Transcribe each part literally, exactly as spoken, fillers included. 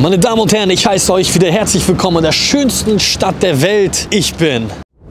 Meine Damen und Herren, ich heiße euch wieder herzlich willkommen in der schönsten Stadt der Welt. Ich bin...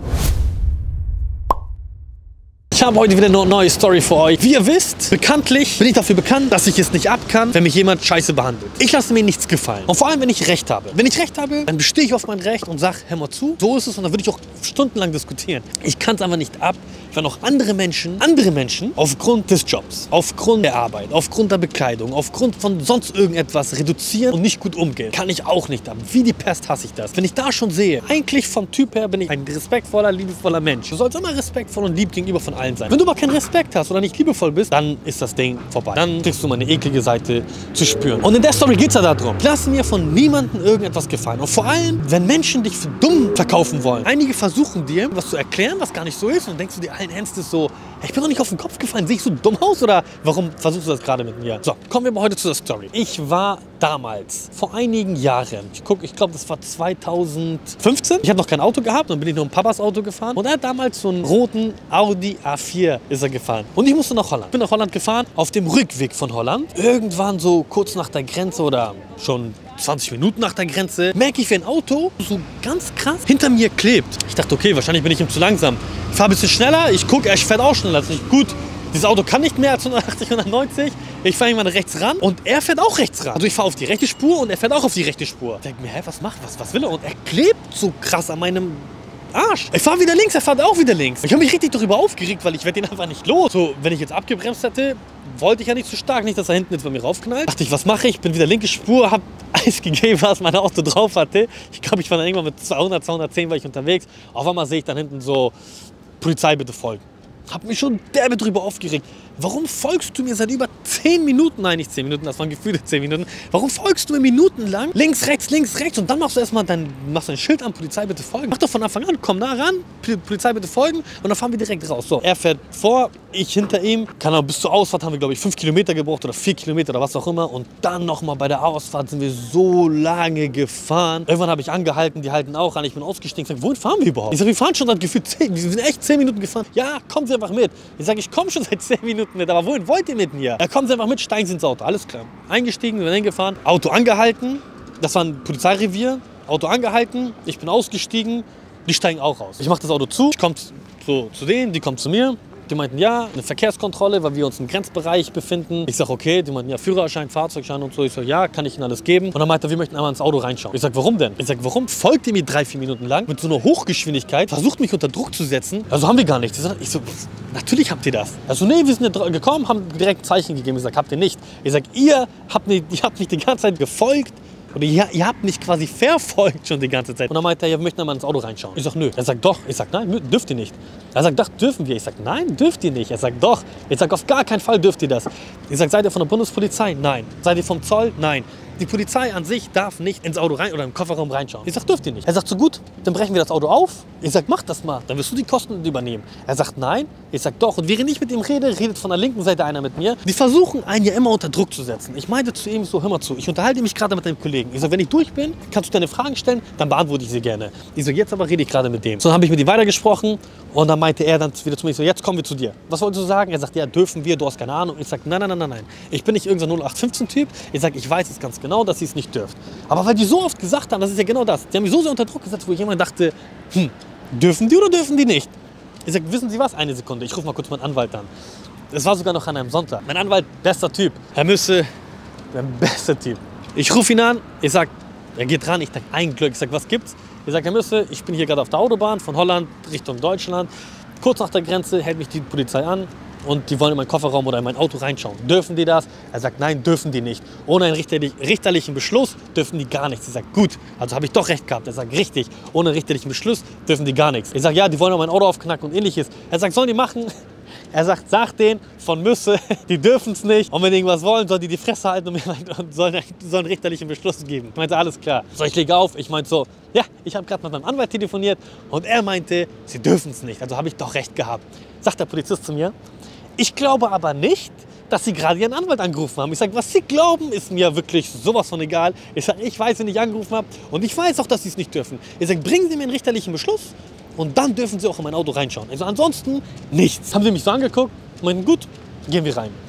Ich habe heute wieder eine neue Story für euch. Wie ihr wisst, bekanntlich bin ich dafür bekannt, dass ich es nicht ab kann, wenn mich jemand scheiße behandelt. Ich lasse mir nichts gefallen. Und vor allem, wenn ich Recht habe. Wenn ich Recht habe, dann bestehe ich auf mein Recht und sage, hör mal zu, so ist es. Und dann würde ich auch stundenlang diskutieren. Ich kann es einfach nicht ab, wenn auch andere Menschen, andere Menschen aufgrund des Jobs, aufgrund der Arbeit, aufgrund der Bekleidung, aufgrund von sonst irgendetwas reduzieren und nicht gut umgehen. Kann ich auch nicht ab. Wie die Pest hasse ich das. Wenn ich da schon sehe, eigentlich vom Typ her bin ich ein respektvoller, liebevoller Mensch. Du sollst immer respektvoll und lieb gegenüber von allen sein. Wenn du aber keinen Respekt hast oder nicht liebevoll bist, dann ist das Ding vorbei. Dann kriegst du meine eklige Seite zu spüren. Und in der Story geht es ja darum. Lass mir von niemandem irgendetwas gefallen. Und vor allem, wenn Menschen dich für dumm verkaufen wollen. Einige versuchen dir, was zu erklären, was gar nicht so ist. Und denkst du dir allen Ernstes so, hey, ich bin doch nicht auf den Kopf gefallen. Sehe ich so dumm aus oder warum versuchst du das gerade mit mir? So, kommen wir mal heute zu der Story. Ich war damals, vor einigen Jahren, ich guck, ich glaube, das war zweitausendfünfzehn. Ich habe noch kein Auto gehabt, dann bin ich nur ein Papas Auto gefahren. Und er hat damals so einen roten Audi A vier ist er gefahren. Und ich musste nach Holland. Ich bin nach Holland gefahren, auf dem Rückweg von Holland. Irgendwann so kurz nach der Grenze oder schon zwanzig Minuten nach der Grenze, merke ich, wie ein Auto so ganz krass hinter mir klebt. Ich dachte, okay, wahrscheinlich bin ich ihm zu langsam. Ich fahre ein bisschen schneller, ich gucke, er fährt auch schneller. Also ich, gut, dieses Auto kann nicht mehr als hundertachtzig, hundertneunzig. Ich fahre irgendwann rechts ran und er fährt auch rechts ran. Also ich fahre auf die rechte Spur und er fährt auch auf die rechte Spur. Ich denke mir, hä, was macht, was, was will er? Und er klebt so krass an meinem Arsch. Ich fahre wieder links, er fährt auch wieder links. Ich habe mich richtig darüber aufgeregt, weil ich werde ihn einfach nicht los. So, wenn ich jetzt abgebremst hätte, wollte ich ja nicht zu stark, nicht, dass er hinten jetzt bei mir raufknallt. Dachte ich, was mache ich? Bin wieder linke Spur, habe alles gegeben, was mein Auto drauf hatte. Ich glaube, ich war dann irgendwann mit zweihundert, zweihundertzehn war ich unterwegs. Auf einmal sehe ich dann hinten so, Polizei bitte folgen. Hab mich schon derbe drüber aufgeregt. Warum folgst du mir seit über zehn Minuten, nein, nicht zehn Minuten, das waren gefühlte zehn Minuten. Warum folgst du mir minutenlang links, rechts, links, rechts und dann machst du erstmal dein, machst ein Schild an, Polizei bitte folgen. Mach doch von Anfang an, komm nah ran, Polizei bitte folgen und dann fahren wir direkt raus. So, er fährt vor, ich hinter ihm. Kann auch bis zur Ausfahrt haben wir, glaube ich, fünf Kilometer gebraucht oder vier Kilometer oder was auch immer. Und dann nochmal bei der Ausfahrt sind wir so lange gefahren. Irgendwann habe ich angehalten, die halten auch an. Ich bin ausgestiegen, ich sage, wohin fahren wir überhaupt? Ich sage, wir fahren schon seit gefühlt zehn, wir sind echt zehn Minuten gefahren. Ja, kommen Sie einfach mit. Ich sage, ich komme schon seit zehn Minuten mit, aber wohin wollt ihr mit mir? Ja, kommen Sie einfach mit, steigen Sie ins Auto, alles klar. Eingestiegen, wir sind hingefahren, Auto angehalten, das war ein Polizeirevier, Auto angehalten, ich bin ausgestiegen, die steigen auch raus. Ich mache das Auto zu, ich komme so zu denen, die kommen zu mir. Die meinten, ja, eine Verkehrskontrolle, weil wir uns im Grenzbereich befinden. Ich sag, okay. Die meinten, ja, Führerschein, Fahrzeugschein und so. Ich sag, ja, kann ich Ihnen alles geben. Und dann meinte er, wir möchten einmal ins Auto reinschauen. Ich sag, warum denn? Ich sag, warum folgt ihr mir drei, vier Minuten lang mit so einer Hochgeschwindigkeit, versucht mich unter Druck zu setzen? Also haben wir gar nichts. Ich, sag, ich so, natürlich habt ihr das. Also nee, wir sind ja gekommen, haben direkt ein Zeichen gegeben. Ich sag, habt ihr nicht. Ich sag, ihr habt mich, ihr habt mich die ganze Zeit gefolgt. Oder ihr, ihr habt mich quasi verfolgt schon die ganze Zeit. Und dann meinte er, ja, wir möchten einmal ins Auto reinschauen. Ich sag, nö. Er sagt, doch. Ich sag, nein, dürft ihr nicht. Er sagt, doch, dürfen wir. Ich sag, nein, dürft ihr nicht. Er sagt, doch. Ich sag, auf gar keinen Fall dürft ihr das. Ich sag, seid ihr von der Bundespolizei? Nein. Seid ihr vom Zoll? Nein. Die Polizei an sich darf nicht ins Auto rein oder im Kofferraum reinschauen. Ich sag, dürft ihr nicht. Er sagt, so gut, dann brechen wir das Auto auf. Ich sag, mach das mal, dann wirst du die Kosten übernehmen. Er sagt, nein. Ich sag, doch. Und während ich mit ihm rede, redet von der linken Seite einer mit mir. Die versuchen, einen ja immer unter Druck zu setzen. Ich meinte zu ihm so, hör mal zu, ich unterhalte mich gerade mit deinem Kollegen. Ich sag, wenn ich durch bin, kannst du deine Fragen stellen, dann beantworte ich sie gerne. Ich so, jetzt aber rede ich gerade mit dem. So, dann habe ich mit ihm weitergesprochen und dann meinte er dann wieder zu mir, ich so, jetzt kommen wir zu dir. Was wolltest du sagen? Er sagt, ja, dürfen wir, du hast keine Ahnung. Ich sag, nein, nein, nein, nein, nein. Ich bin nicht irgendein null acht fünfzehn Typ. Ich sag, ich weiß es ganz genau, dass sie es nicht dürft. Aber weil die so oft gesagt haben, das ist ja genau das. Die haben mich so sehr unter Druck gesetzt, wo ich immer dachte, hm, dürfen die oder dürfen die nicht? Ich sag, wissen Sie was? Eine Sekunde, ich rufe mal kurz meinen Anwalt an. Es war sogar noch an einem Sonntag. Mein Anwalt, bester Typ. Herr Müsse, der beste Typ. Ich rufe ihn an, ich sag, er geht ran, ich denke, ein Glück. Ich sag, was gibt's? Ich sag, Herr Müsse, ich bin hier gerade auf der Autobahn von Holland Richtung Deutschland. Kurz nach der Grenze hält mich die Polizei an und die wollen in meinen Kofferraum oder in mein Auto reinschauen. Dürfen die das? Er sagt, nein, dürfen die nicht. Ohne einen richterlich, richterlichen Beschluss dürfen die gar nichts. Ich sage, gut, also habe ich doch recht gehabt. Er sagt, richtig, ohne richterlichen Beschluss dürfen die gar nichts. Ich sage, ja, die wollen auch mein Auto aufknacken und ähnliches. Er sagt, sollen die machen? Er sagt, sag denen von Müsse, die dürfen es nicht. Und wenn die irgendwas wollen, sollen die die Fresse halten und, und sollen, sollen einen richterlichen Beschluss geben. Ich meinte, alles klar. So, ich lege auf. Ich meinte so, ja, ich habe gerade mit meinem Anwalt telefoniert und er meinte, sie dürfen es nicht. Also habe ich doch recht gehabt. Sagt der Polizist zu mir, ich glaube aber nicht, dass Sie gerade Ihren Anwalt angerufen haben. Ich sage, was Sie glauben, ist mir wirklich sowas von egal. Ich sage, ich weiß, wen ich angerufen habe und ich weiß auch, dass Sie es nicht dürfen. Ich sage, bringen Sie mir einen richterlichen Beschluss und dann dürfen Sie auch in mein Auto reinschauen. Also ansonsten nichts. Haben Sie mich so angeguckt und meinten, gut, gehen wir rein.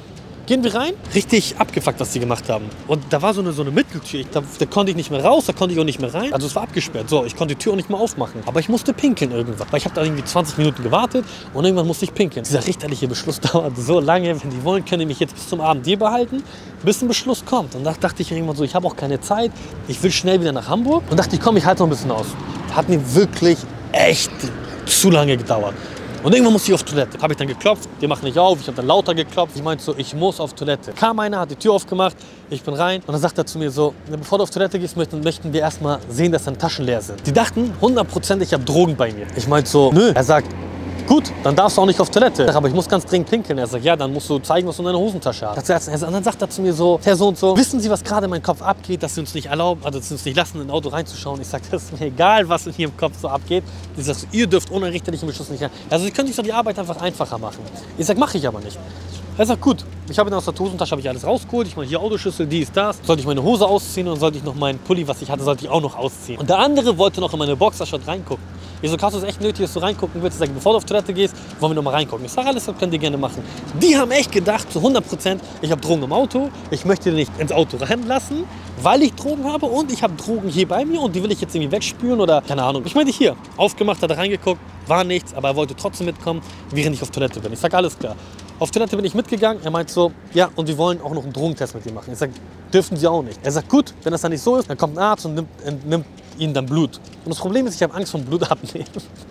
Gehen wir rein, richtig abgefuckt, was die gemacht haben. Und da war so eine, so eine Mitteltür, ich, da, da konnte ich nicht mehr raus, da konnte ich auch nicht mehr rein. Also es war abgesperrt, so, ich konnte die Tür auch nicht mehr aufmachen. Aber ich musste pinkeln irgendwann, weil ich habe da irgendwie zwanzig Minuten gewartet und irgendwann musste ich pinkeln. Dieser richterliche Beschluss dauert so lange, wenn die wollen, können die mich jetzt bis zum Abend hier behalten, bis ein Beschluss kommt. Und da dachte ich irgendwann so, ich habe auch keine Zeit, ich will schnell wieder nach Hamburg. Und dachte ich, komm, ich halte noch ein bisschen aus. Hat mir wirklich echt zu lange gedauert. Und irgendwann musste ich auf Toilette. Habe ich dann geklopft, die machen nicht auf, ich habe dann lauter geklopft. Ich meinte so, ich muss auf Toilette. Kam einer, hat die Tür aufgemacht, ich bin rein. Und dann sagt er zu mir so, bevor du auf Toilette gehst, möchten, möchten wir erstmal sehen, dass deine Taschen leer sind. Die dachten hundert Prozent, ich habe Drogen bei mir. Ich meinte so, nö. Er sagt, gut, dann darfst du auch nicht auf Toilette. Ich sag, aber ich muss ganz dringend pinkeln. Er sagt, ja, dann musst du zeigen, was du in deiner Hosentasche hast. Und dann sagt er zu mir so, Herr so und so, wissen Sie, was gerade in meinem Kopf abgeht, dass Sie uns nicht erlauben, also dass Sie uns nicht lassen, in ein Auto reinzuschauen? Ich sag, das ist mir egal, was in Ihrem Kopf so abgeht. Ich sag, ihr dürft ohne richterlichen Beschluss nicht rein. Also Sie können sich doch die Arbeit einfach einfacher machen. Ich sag, mache ich aber nicht. Er sagt, gut, ich habe aus der Hosentasche habe ich alles rausgeholt. Ich meine, hier Autoschlüssel, die ist das. Sollte ich meine Hose ausziehen und sollte ich noch meinen Pulli, was ich hatte, sollte ich auch noch ausziehen. Und der andere wollte noch in meine Boxershot reingucken. Ich so, hast du es echt nötig, dass du reingucken willst? Ich sage, bevor du auf Toilette gehst, wollen wir noch mal reingucken. Ich sage, alles, das könnt ihr gerne machen. Die haben echt gedacht, zu hundert Prozent, ich habe Drogen im Auto. Ich möchte nicht ins Auto reinlassen, weil ich Drogen habe und ich habe Drogen hier bei mir und die will ich jetzt irgendwie wegspüren oder keine Ahnung. Ich meinte hier, aufgemacht, hat er reingeguckt, war nichts, aber er wollte trotzdem mitkommen, während ich auf Toilette bin. Ich sage, alles klar. Auf Toilette bin ich mitgegangen. Er meint so, ja, und wir wollen auch noch einen Drogentest mit dir machen. Ich sage, dürfen Sie auch nicht. Er sagt, gut, wenn das dann nicht so ist, dann kommt ein Arzt und nimmt, nimmt Ihnen dann Blut. Und das Problem ist, ich habe Angst vor Blut abnehmen.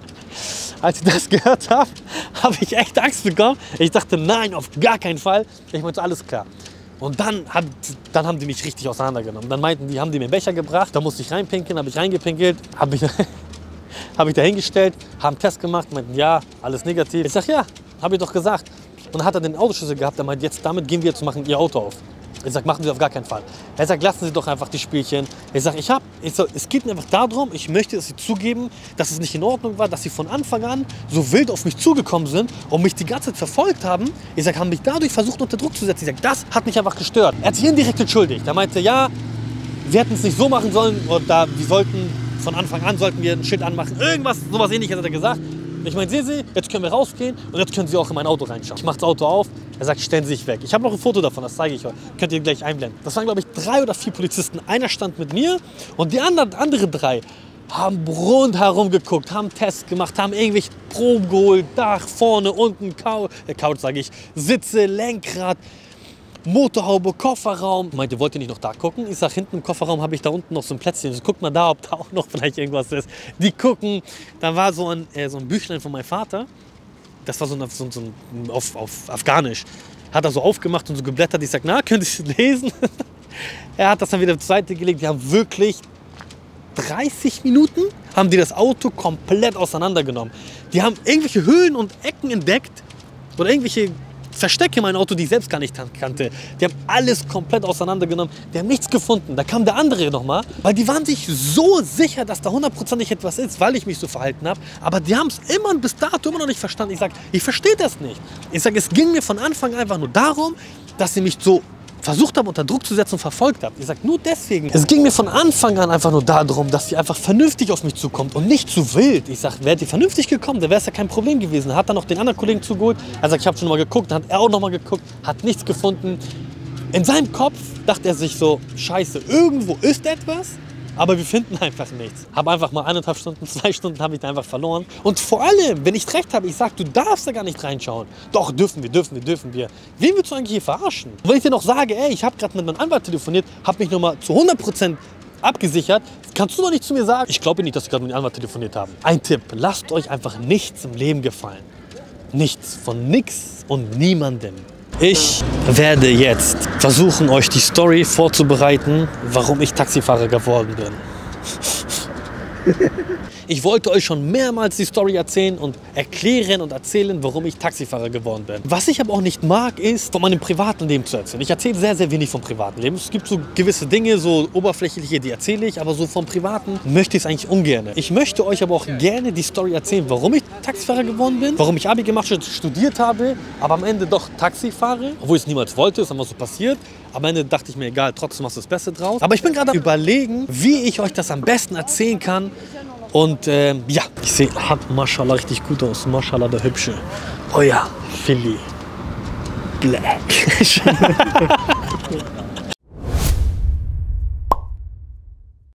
Als ich das gehört habe, habe ich echt Angst bekommen. Ich dachte, nein, auf gar keinen Fall. Ich meinte, alles klar. Und dann, hat, dann haben die mich richtig auseinandergenommen. Dann meinten die, haben die mir einen Becher gebracht. Da musste ich reinpinkeln, habe ich reingepinkelt, habe ich, hab ich da hingestellt, haben einen Test gemacht, meinten, ja, alles negativ. Ich sage, ja, habe ich doch gesagt. Und dann hat er den Autoschlüssel gehabt, er meint, jetzt damit gehen wir jetzt machen Ihr Auto auf. Ich sage, machen Sie auf gar keinen Fall. Er sagt, lassen Sie doch einfach die Spielchen. Ich sage, ich habe, ich so, es geht mir einfach darum, ich möchte, dass Sie zugeben, dass es nicht in Ordnung war, dass Sie von Anfang an so wild auf mich zugekommen sind und mich die ganze Zeit verfolgt haben. Ich sage, haben mich dadurch versucht unter Druck zu setzen. Ich sage, das hat mich einfach gestört. Er hat sich indirekt entschuldigt. Er meinte, ja, wir hätten es nicht so machen sollen oder wir sollten von Anfang an sollten wir ein Schild anmachen. Irgendwas, sowas Ähnliches hat er gesagt. Ich meine, sehen Sie, jetzt können wir rausgehen und jetzt können Sie auch in mein Auto reinschauen. Ich mache das Auto auf, er sagt, stellen Sie sich weg. Ich habe noch ein Foto davon, das zeige ich euch. Könnt ihr gleich einblenden. Das waren, glaube ich, drei oder vier Polizisten. Einer stand mit mir und die anderen, andere drei haben rundherum geguckt, haben Tests gemacht, haben irgendwelche Proben geholt, Dach, vorne, unten, Couch, äh, Couch sage ich, Sitze, Lenkrad, Motorhaube, Kofferraum. Ich meinte, wollt ihr nicht noch da gucken? Ich sag, hinten im Kofferraum habe ich da unten noch so ein Plätzchen. Ich so, guck mal da, ob da auch noch vielleicht irgendwas ist. Die gucken. Da war so ein, äh, so ein Büchlein von meinem Vater. Das war so, ein, so, so ein, auf, auf Afghanisch. Hat er so aufgemacht und so geblättert. Ich sag, na, könnt ihr es lesen? Er hat das dann wieder zur Seite gelegt. Die haben wirklich dreißig Minuten haben die das Auto komplett auseinandergenommen. Die haben irgendwelche Höhen und Ecken entdeckt oder irgendwelche Verstecke in meinem Auto, die ich selbst gar nicht kannte. Die haben alles komplett auseinandergenommen. Die haben nichts gefunden. Da kam der andere nochmal, weil die waren sich so sicher, dass da hundertprozentig etwas ist, weil ich mich so verhalten habe. Aber die haben es immer bis dato immer noch nicht verstanden. Ich sage, ich verstehe das nicht. Ich sage, es ging mir von Anfang an einfach nur darum, dass sie mich so versucht haben, unter Druck zu setzen und verfolgt haben. Ich sage, nur deswegen. Es ging mir von Anfang an einfach nur darum, dass sie einfach vernünftig auf mich zukommt und nicht zu wild. Ich sage, wäre die vernünftig gekommen, dann wäre es ja kein Problem gewesen. Hat dann noch den anderen Kollegen zugeholt. Er sagt, ich habe schon mal geguckt, dann hat er auch noch mal geguckt, hat nichts gefunden. In seinem Kopf dachte er sich so, scheiße, irgendwo ist etwas, aber wir finden einfach nichts. Habe einfach mal eineinhalb Stunden, zwei Stunden habe ich da einfach verloren. Und vor allem, wenn ich recht habe, ich sage, du darfst da gar nicht reinschauen. Doch, dürfen wir, dürfen wir, dürfen wir. Wen willst du eigentlich hier verarschen? Und wenn ich dir noch sage, ey, ich habe gerade mit meinem Anwalt telefoniert, habe mich nochmal zu hundert Prozent abgesichert, kannst du doch nicht zu mir sagen, ich glaube nicht, dass wir gerade mit dem Anwalt telefoniert haben. Ein Tipp, lasst euch einfach nichts im Leben gefallen. Nichts, von nix und niemandem. Ich werde jetzt versuchen, euch die Story vorzubereiten, warum ich Taxifahrer geworden bin. Ich wollte euch schon mehrmals die Story erzählen und erklären und erzählen, warum ich Taxifahrer geworden bin. Was ich aber auch nicht mag, ist, von meinem privaten Leben zu erzählen. Ich erzähle sehr, sehr wenig vom privaten Leben. Es gibt so gewisse Dinge, so oberflächliche, die erzähle ich, aber so vom Privaten möchte ich es eigentlich ungern. Ich möchte euch aber auch gerne die Story erzählen, warum ich Taxifahrer geworden bin, warum ich Abi gemacht habe, studiert habe, aber am Ende doch Taxi fahre, obwohl ich es niemals wollte, ist einfach so passiert. Am Ende dachte ich mir, egal, trotzdem machst du das Beste draus. Aber ich bin gerade am Überlegen, wie ich euch das am besten erzählen kann. Und ähm, ja, ich sehe, hat Maschallah richtig gut aus. Maschallah, der Hübsche. Oh ja, Philly. Black.